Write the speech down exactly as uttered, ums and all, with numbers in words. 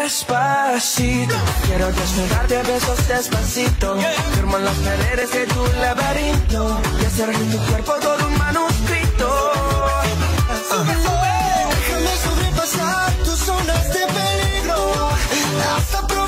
despacito. Quiero desnudarte a besos despacito. Firmo en las paredes de tu laberinto y hacer de tu cuerpo todo un manuscrito. Sube, sube. Déjame sobrepasar tus zonas de peligro hasta